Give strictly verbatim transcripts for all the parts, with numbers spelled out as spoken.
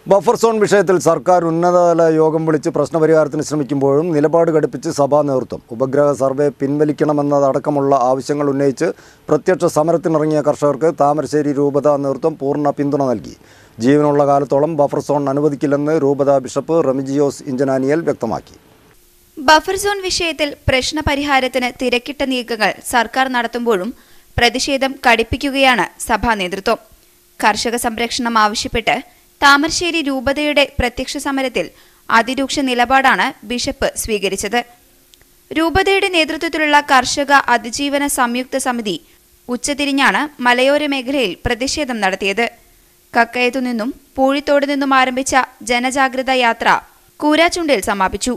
Buffer zone വിഷയത്തിൽ സർക്കാർ ഉന്നതതല യോഗം വിളിച്ച് പ്രശ്നപരിഹാരത്തിന് ശ്രമിക്കുമ്പോഴും നിലപാട് ഘടിപ്പിച്ച് സഭാ നേതൃത്വം ഉപഗ്രഹ സർവേ പിൻവലിക്കണമെന്നതടക്കമുള്ള ആവശ്യങ്ങൾ ഉന്നയിച്ച് പ്രത്യക്ഷ സമരത്തിനിറങ്ങിയ കർഷകർക്ക് താമരശ്ശേരി രൂപത നേതൃത്വം പൂർണ്ണ പിന്തുണ നൽകി. ജീവനുള്ള കാലത്തോളം ബഫർ സോൺ അനുവദിക്കില്ലെന്ന് രൂപത ബിഷപ്പ് റെമിജിയോസ് ഇഞ്ചനാനിയൽ വ്യക്തമാക്കി. ബഫർ സോൺ വിഷയത്തിൽ പ്രശ്നപരിഹാരത്തിന് തിരക്കിട്ട നീക്കങ്ങൾ സർക്കാർ നടത്തുമ്പോഴും പ്രതിഷേധം കടുപ്പിക്കുകയാണ് സഭാ നേതൃത്വം. കർഷക സംരക്ഷണം ആവശ്യപ്പെട്ട് താമരശ്ശേരി രൂപതയുടെ പ്രത്യക്ഷ സമരത്തിൽ അതിരൂക്ഷ നിലപാടാണ് ബിഷപ്പ് സ്വീകരിച്ചത്. രൂപതയുടെ നേതൃത്വത്തിലുള്ള കർഷക അതിജീവന സംയുക്ത സമിതി ഉച്ചതിരിഞ്ഞാണ് മലയോര മേഖലയിൽ പ്രതിഷേധം നടത്തിയത്. കക്കയത്തു നിന്നും പൂഴിത്തോട് നിന്നും ആരംഭിച്ച ജനജാഗ്രത യാത്ര കൂരാച്ചുണ്ടിൽ സമാപിച്ചു.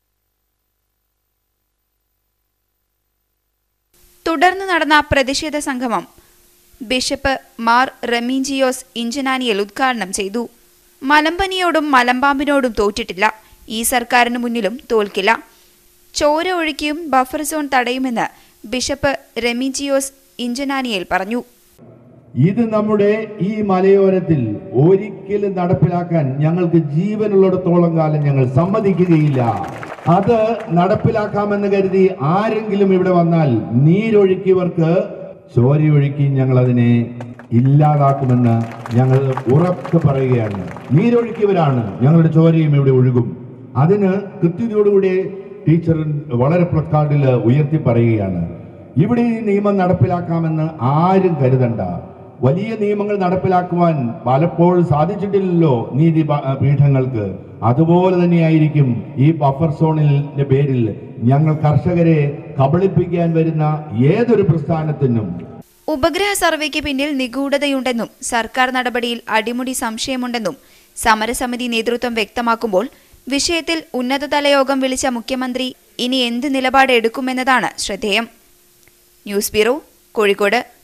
തുടർന്ന് നടന്ന പ്രതിഷേധ സംഗമം ബിഷപ്പ് മാർ റെമിജിയോസ് ഇഞ്ചനാനിയൽ ഉദ്ഘാടനം ചെയ്തു. മലമ്പനിയോടും മലമ്പാമ്പിനോടും തോറ്റിട്ടില്ല, ഈ സർക്കാരിന് മുന്നിലും തോൽക്കില്ല. ചോര ഒഴുക്കിയും ബഫർ സോൺ തടയുമെന്ന് ബിഷപ്പ് റെമിജിയോസ് ഇഞ്ചനാനിയൽ പറഞ്ഞു. ഇത് നമ്മുടെ ഈ മലയോരത്തിൽ ഒരിക്കലും നടപ്പിലാക്കാൻ ഞങ്ങൾക്ക് ജീവനുള്ളിടത്തോളം കാലം ഞങ്ങൾ സമ്മതിക്കുകയില്ല. അത് നടപ്പിലാക്കാമെന്ന് കരുതി ആരെങ്കിലും ഇവിടെ വന്നാൽ നീരൊഴുക്കിയവർക്ക് ചോരയൊഴുക്കി ഞങ്ങൾ അതിനെ ഇല്ലാതാക്കുമെന്ന് ഞങ്ങൾ ഉറപ്പ് പറയുകയാണ്. നീരൊഴുക്കിയവരാണ്, ഞങ്ങളുടെ ചോരയും ഇവിടെ ഒഴുകും. അതിന് കൃത്യതയോടുകൂടി ടീച്ചർ വളരെ പ്ലക്കാർഡിൽ ഉയർത്തി പറയുകയാണ്. ഇവിടെ ഈ നിയമം നടപ്പിലാക്കാമെന്ന് ആരും കരുതണ്ട. വലിയ നിയമങ്ങൾ നടപ്പിലാക്കുവാൻ പലപ്പോഴും സാധിച്ചിട്ടില്ലല്ലോ നീതി പീഠങ്ങൾക്ക്. അതുപോലെ തന്നെയായിരിക്കും ഈ ബഫർ സോണിന്റെ പേരിൽ ഞങ്ങൾ കർഷകരെ കബളിപ്പിക്കാൻ വരുന്ന ഏതൊരു പ്രസ്ഥാനത്തിനും. ഉപഗ്രഹ സർവേക്ക് പിന്നിൽ നിഗൂഢതയുണ്ടെന്നും സർക്കാർ നടപടിയിൽ അടിമുടി സംശയമുണ്ടെന്നും സമരസമിതി നേതൃത്വം വ്യക്തമാക്കുമ്പോൾ വിഷയത്തിൽ ഉന്നതതല യോഗം വിളിച്ച മുഖ്യമന്ത്രി ഇനി എന്ത് നിലപാട് എടുക്കുമെന്നതാണ് ശ്രദ്ധേയം. News bureau, Kozhikode.